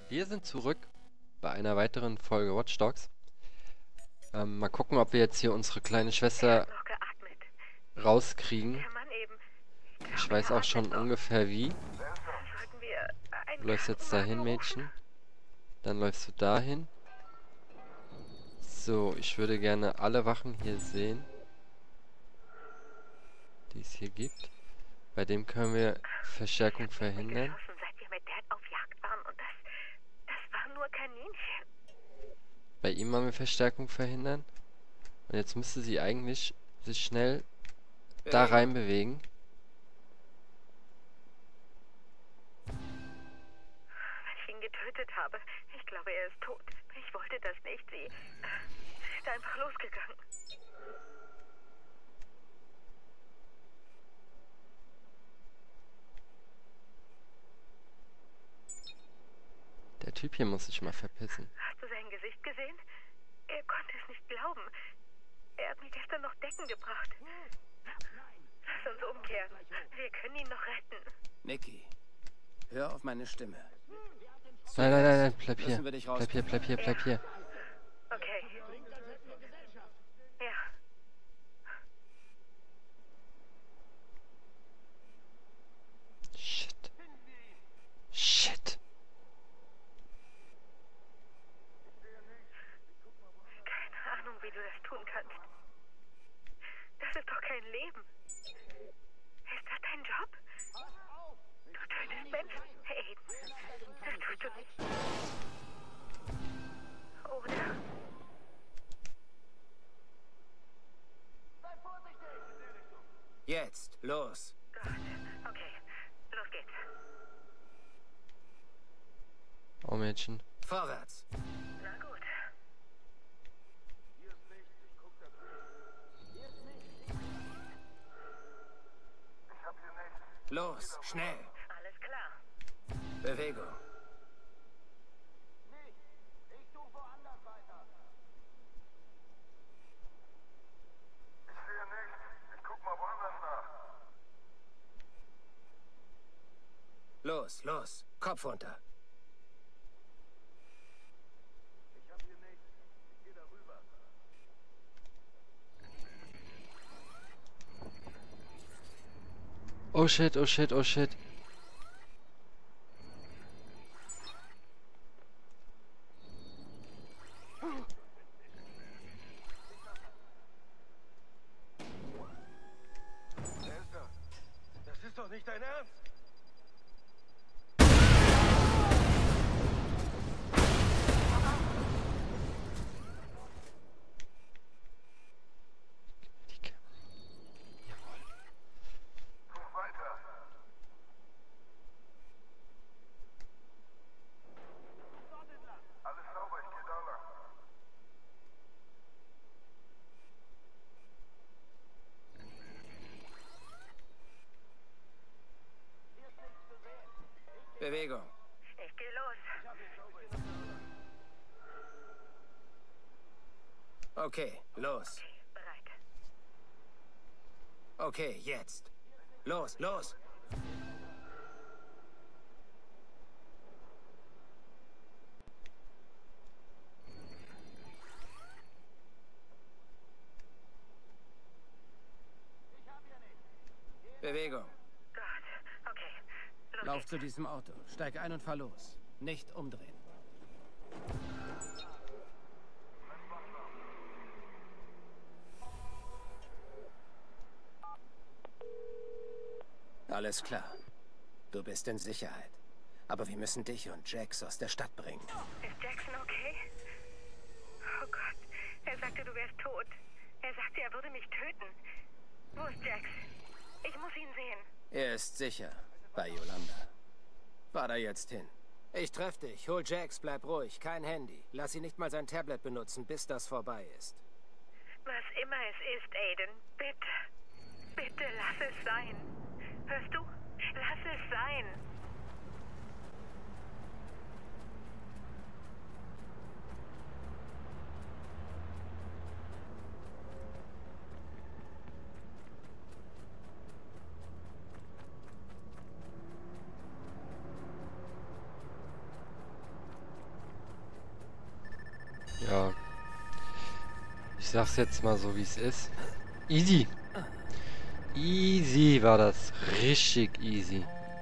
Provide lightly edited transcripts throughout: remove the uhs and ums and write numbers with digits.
Wir sind zurück bei einer weiteren Folge Watch Dogs. Mal gucken, ob wir jetzt hier unsere kleine Er hat Schwester noch geatmet. rauskriegen. Der Mann eben. Ich Ich glaube, weiß er auch schon atmet noch. ungefähr wie. Sollten wir einen Du läufst jetzt Krankenwagen dahin, rufen? Mädchen. Dann läufst du dahin. So, ich würde gerne alle Wachen hier sehen, die es hier gibt. Bei dem können wir Verstärkung Ich habe verhindern. geschossen, seit wir mit Dad auf Jagd waren und das waren nur Kaninchen. Bei ihm wollen wir Verstärkung verhindern. Und jetzt müsste sie eigentlich sich schnell da rein bewegen. Wenn ich ihn getötet habe, ich glaube, er ist tot. Ich wollte das nicht. Sie ist einfach losgegangen. Der Typ hier muss sich mal verpissen. Hast du sein Gesicht gesehen? Er konnte es nicht glauben. Er hat mir gestern noch Decken gebracht. Lass uns umkehren. Wir können ihn noch retten. Nicky, hör auf meine Stimme. Nein, nein, nein, nein, bleib hier. Müssen wir dich Bleib hier, bleib hier, bleib hier. Okay. Ja. Shit. Shit. Keine Ahnung, wie du das tun kannst. Das ist doch kein Leben. Ist das dein Job? Du tötest Menschen, Aiden. Das tust du nicht. Oder? Jetzt, los. Gott. Okay. Los geht's. Oh, Mädchen. Vorwärts. Na gut. Los, schnell. Alles klar. Bewegung. Los, los. Kopf runter. Oh shit, oh shit, oh shit. Das ist doch nicht dein Ernst! Die Kamera. Jawohl. Ruf weiter! Alles sauber, ich geh da lang. Bewegung. Ich gehe los. Okay, los. Bereit. Okay, jetzt. Los, los. Bewegung. Gott. Okay. Los Lauf geht's. zu diesem Auto. Steig ein und fahr los. Nicht umdrehen. Alles klar. Du bist in Sicherheit. Aber wir müssen dich und Jax aus der Stadt bringen. Ist Jackson okay? Oh Gott. Er sagte, du wärst tot. Er sagte, er würde mich töten. Wo ist Jax? Ich muss ihn sehen. Er ist sicher. Bei Yolanda. Fahr da jetzt hin. Ich treff dich. Hol Jax, bleib ruhig. Kein Handy. Lass ihn nicht mal sein Tablet benutzen, bis das vorbei ist. Was immer es ist, Aiden. Bitte. Bitte lass es sein. Hörst du? Lass es sein. Ja. Ich sag's jetzt mal so, wie es ist. Easy. Easy war das. Richtig easy.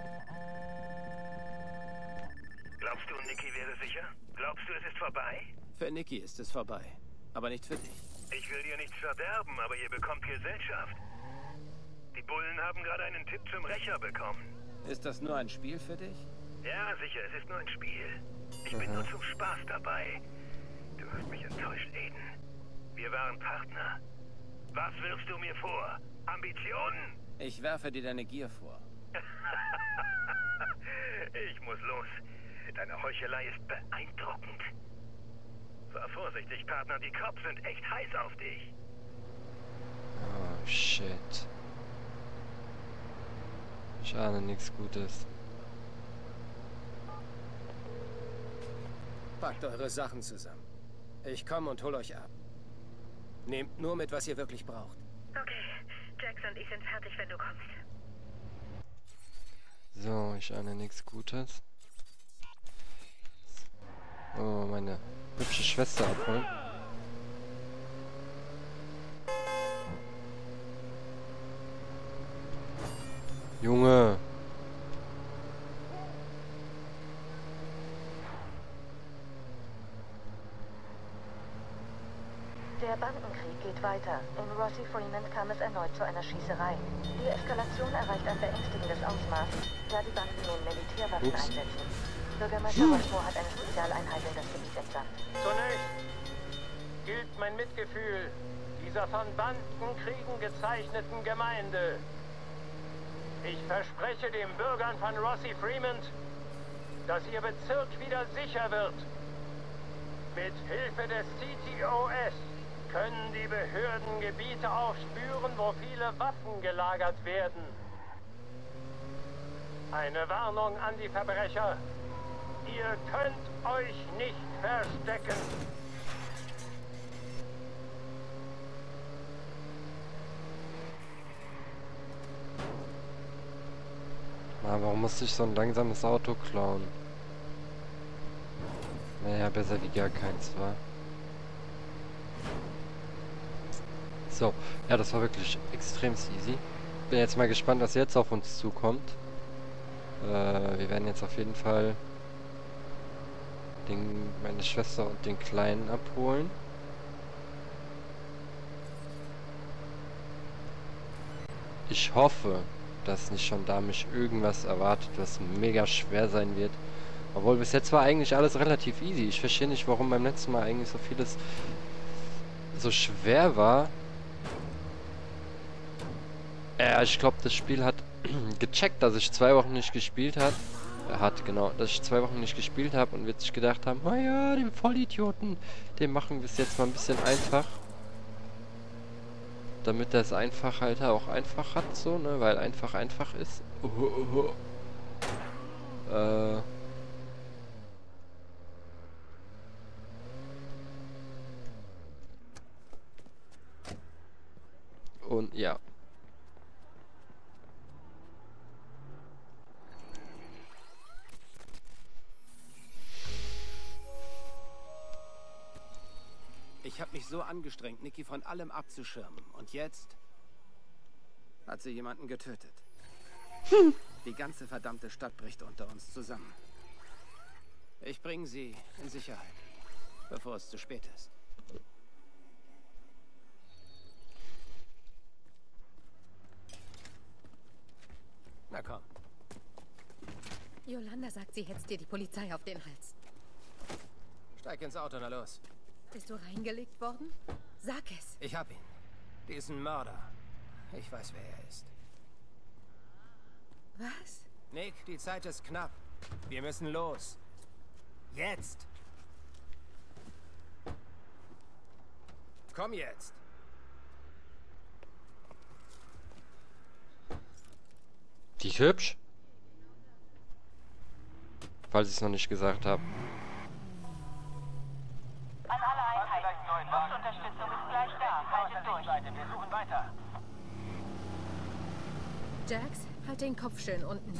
Glaubst du, Nicky wäre sicher? Glaubst du, es ist vorbei? Für Nicky ist es vorbei. Aber nicht für dich. Ich will dir nichts verderben, aber ihr bekommt Gesellschaft. Die Bullen haben gerade einen Tipp zum Rächer bekommen. Ist das nur ein Spiel für dich? Ja, sicher, es ist nur ein Spiel. Ich bin nur zum Spaß dabei. Du hast mich enttäuscht, Aiden. Wir waren Partner. Was wirfst du mir vor? Ambitionen? Ich werfe dir deine Gier vor. Ich muss los. Deine Heuchelei ist beeindruckend. Sei vorsichtig, Partner. Die Cops sind echt heiß auf dich. Oh, shit. Ich ahne nichts Gutes. Packt eure Sachen zusammen. Ich komme und hol euch ab. Nehmt nur mit, was ihr wirklich braucht. Okay, Jax und ich sind fertig, wenn du kommst. So, ich ahne nichts Gutes. Oh, meine hübsche Schwester abholen. Junge! Der Bandenkrieg geht weiter. In Rossi Freeman kam es erneut zu einer Schießerei. Die Eskalation erreicht ein beängstigendes Ausmaß, da die Banden nun Militärwaffen einsetzen. Bürgermeister Rosmo hat eine Spezialeinheit in das Gebiet entsandt. Zunächst gilt mein Mitgefühl dieser von Bandenkriegen gezeichneten Gemeinde. Ich verspreche den Bürgern von Rossi Freeman, dass ihr Bezirk wieder sicher wird. Mit Hilfe des CTOS können die Behörden Gebiete aufspüren, wo viele Waffen gelagert werden. Eine Warnung an die Verbrecher. Ihr könnt euch nicht verstecken. Na, warum muss ich so ein langsames Auto klauen? Naja, besser wie gar keins, wa? So, ja, das war wirklich extrem easy. Bin jetzt mal gespannt, was jetzt auf uns zukommt. Wir werden jetzt auf jeden Fall meine Schwester und den Kleinen abholen. Ich hoffe, dass nicht schon da mich irgendwas erwartet, was mega schwer sein wird. Obwohl bis jetzt war eigentlich alles relativ easy. Ich verstehe nicht, warum beim letzten Mal eigentlich so vieles so schwer war. Ich glaube, das Spiel hat gecheckt, dass ich 2 Wochen nicht gespielt habe. Genau, dass ich 2 Wochen nicht gespielt habe und wird sich gedacht haben, naja, dem Vollidioten, dem machen wir es jetzt mal ein bisschen einfach. Damit er es einfach halt auch einfach hat, so, ne, weil einfach ist. Und ja. Ich habe mich so angestrengt, Nicky von allem abzuschirmen. Und jetzt hat sie jemanden getötet. Die ganze verdammte Stadt bricht unter uns zusammen. Ich bringe sie in Sicherheit, bevor es zu spät ist. Na komm. Yolanda sagt, sie hetzt dir die Polizei auf den Hals. Steig ins Auto, na los. Bist du reingelegt worden? Sag es. Ich hab ihn. Diesen Mörder. Ich weiß, wer er ist. Was? Nick, die Zeit ist knapp. Wir müssen los. Jetzt. Komm jetzt. Die ist hübsch. Falls ich es noch nicht gesagt habe. An alle Einheiten. Postunterstützung ist gleich da. Haltet durch. Wir suchen weiter. Jax, halt den Kopf schön unten.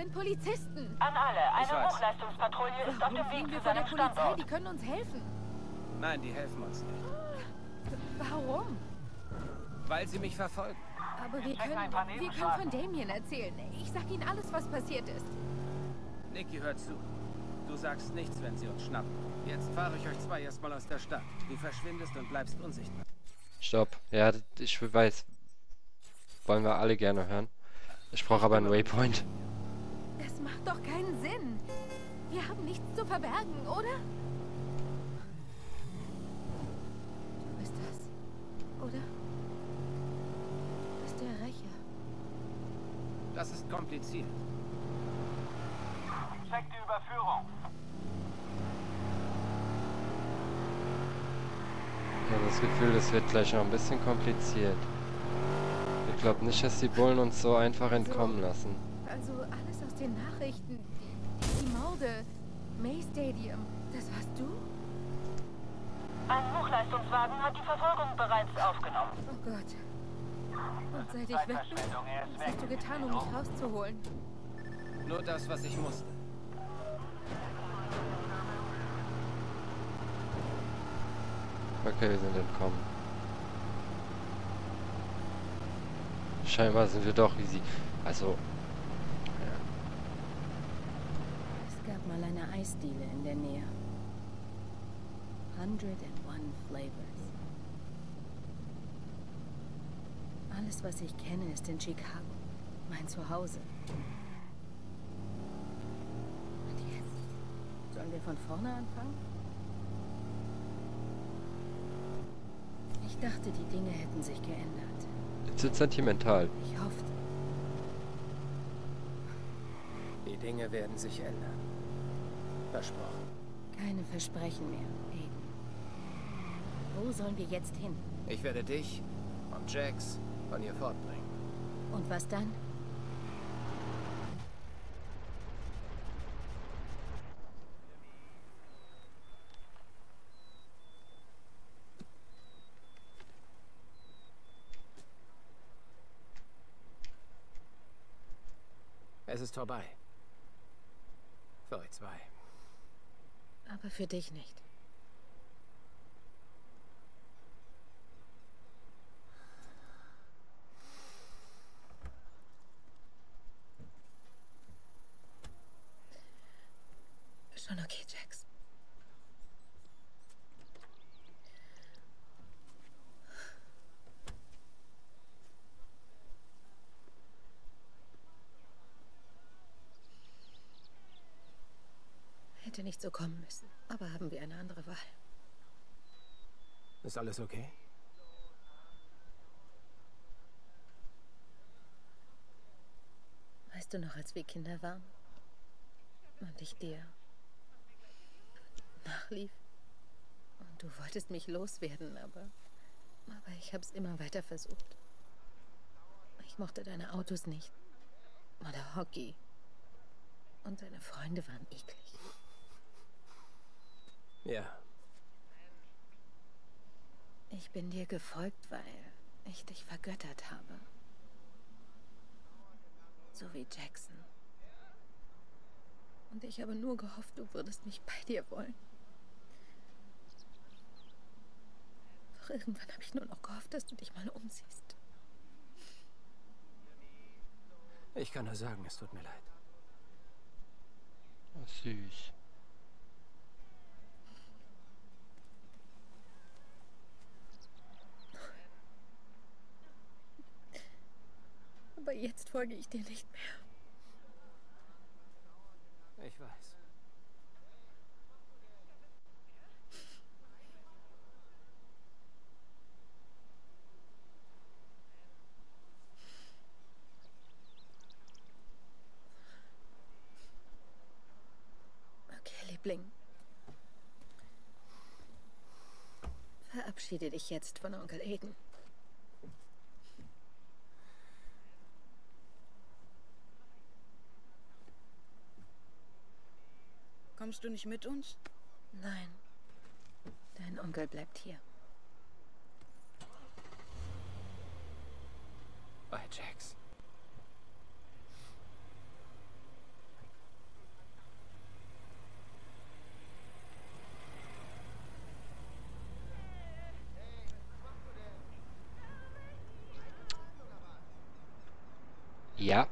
sind Polizisten. An alle, Ich eine weiß. Hochleistungspatrouille ist auf Warum dem fliehen Weg wir zu vor der seinem Polizei? Standort. Die können uns helfen. Nein, die helfen uns nicht. Warum? Weil sie mich verfolgen. Aber wir können von Damien erzählen. Ich sag ihnen alles, was passiert ist. Nikki, hört zu. Du sagst nichts, wenn sie uns schnappen. Jetzt fahre ich euch zwei erstmal aus der Stadt. Du verschwindest und bleibst unsichtbar. Stopp. Ja, ich weiß. Wollen wir alle gerne hören. Ich brauche aber einen Waypoint. Das macht doch keinen Sinn. Wir haben nichts zu verbergen, oder? Du bist das, oder? Du bist der Rächer. Das ist kompliziert. Check die Überführung. Ich habe das Gefühl, das wird gleich noch ein bisschen kompliziert. Ich glaube nicht, dass die Bullen uns so einfach entkommen lassen. Also alles aus den Nachrichten, die Morde, May Stadium, das warst du? Ein Hochleistungswagen hat die Verfolgung bereits aufgenommen. Oh Gott. Und seit ich weg bin, was hast du getan, um mich rauszuholen? Nur das, was ich musste. Okay, wir sind entkommen. Scheinbar sind wir doch easy. Also, ja. Es gab mal eine Eisdiele in der Nähe. 101 Flavors. Alles, was ich kenne, ist in Chicago. Mein Zuhause. Und jetzt? Sollen wir von vorne anfangen? Ich dachte, die Dinge hätten sich geändert. Jetzt wird sentimental. Ich hoffte. Die Dinge werden sich ändern. Versprochen. Keine Versprechen mehr, Aiden. Wo sollen wir jetzt hin? Ich werde dich und Jax von hier fortbringen. Und was dann? Es ist vorbei. Für euch zwei. Aber für dich nicht. Schon okay, Jax. Hätte nicht so kommen müssen. Aber haben wir eine andere Wahl. Ist alles okay? Weißt du noch, als wir Kinder waren? Und ich dir nachlief? Und du wolltest mich loswerden, aber ich hab's immer weiter versucht. Ich mochte deine Autos nicht. Oder Hockey. Und deine Freunde waren eklig. Ja. Ich bin dir gefolgt, weil ich dich vergöttert habe. So wie Jackson. Und ich habe nur gehofft, du würdest mich bei dir wollen. Doch irgendwann habe ich nur noch gehofft, dass du dich mal umsiehst. Ich kann nur sagen, es tut mir leid. Oh, süß. Aber jetzt folge ich dir nicht mehr. Ich weiß. Okay, Liebling. Verabschiede dich jetzt von Onkel Aiden. Kommst du nicht mit uns? Nein. Dein Onkel bleibt hier. Bei Jax. Ja.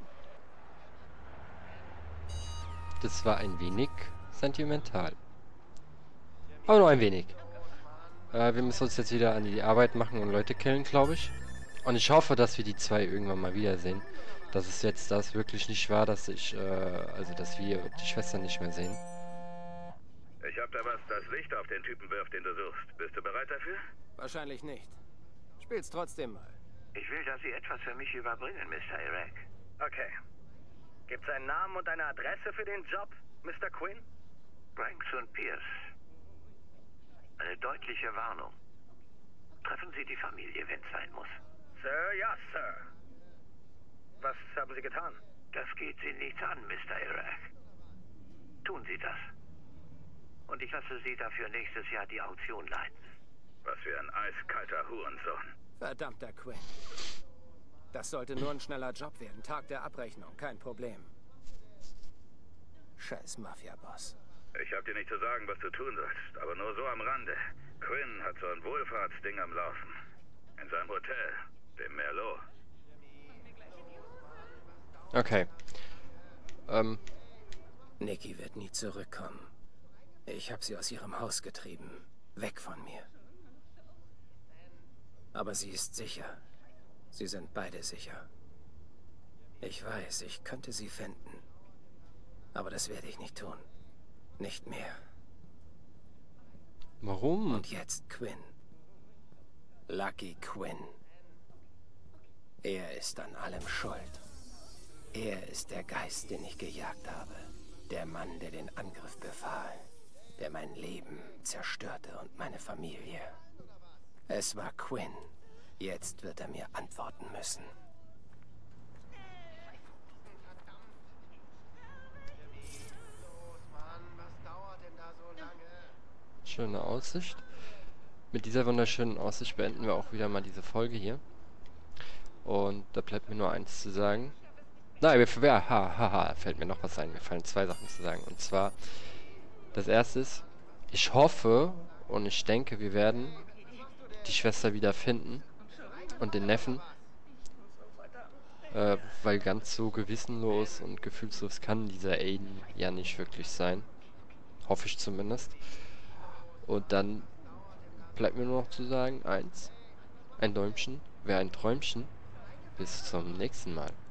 Das war ein wenig sentimental. Aber nur ein wenig. Wir müssen uns jetzt wieder an die Arbeit machen und Leute killen, glaube ich. Und ich hoffe, dass wir die zwei irgendwann mal wiedersehen. Dass es jetzt das wirklich nicht war, dass dass wir die Schwester nicht mehr sehen. Ich hab da was, das Licht auf den Typen wirft, den du suchst. Bist du bereit dafür? Wahrscheinlich nicht. Spiel's trotzdem mal. Ich will, dass Sie etwas für mich überbringen, Mr. Iraq. Okay. Gibt's einen Namen und eine Adresse für den Job, Mr. Quinn? Banks und Pierce. Eine deutliche Warnung. Treffen Sie die Familie, wenn es sein muss. Sir, ja, Sir. Was haben Sie getan? Das geht Sie nichts an, Mr. Iraq. Tun Sie das. Und ich lasse Sie dafür nächstes Jahr die Auktion leiten. Was für ein eiskalter Hurensohn. Verdammter Quinn. Das sollte nur ein schneller Job werden. Tag der Abrechnung, kein Problem. Scheiß Mafia-Boss. Ich hab dir nicht zu sagen, was du tun sollst, aber nur so am Rande. Quinn hat so ein Wohlfahrtsding am Laufen. In seinem Hotel, dem Merlot. Okay. Nikki wird nie zurückkommen. Ich habe sie aus ihrem Haus getrieben. Weg von mir. Aber sie ist sicher. Sie sind beide sicher. Ich weiß, ich könnte sie finden. Aber das werde ich nicht tun. Nicht mehr. Warum? Und jetzt Quinn. Lucky Quinn. Er ist an allem schuld. Er ist der Geist, den ich gejagt habe. Der Mann, der den Angriff befahl. Der mein Leben zerstörte und meine Familie. Es war Quinn. Jetzt wird er mir antworten müssen. Schöne Aussicht. Mit dieser wunderschönen Aussicht beenden wir auch wieder mal diese Folge hier. Und da bleibt mir nur eins zu sagen. Nein, fällt mir noch was ein. Mir fallen zwei Sachen zu sagen. Und zwar, das erste ist, ich hoffe und ich denke, wir werden die Schwester wieder finden. Und den Neffen. Weil ganz so gewissenlos und gefühlslos kann dieser Aiden ja nicht wirklich sein. Hoffe ich zumindest. Und dann bleibt mir nur noch zu sagen, ein Däumchen wäre ein Träumchen. Bis zum nächsten Mal.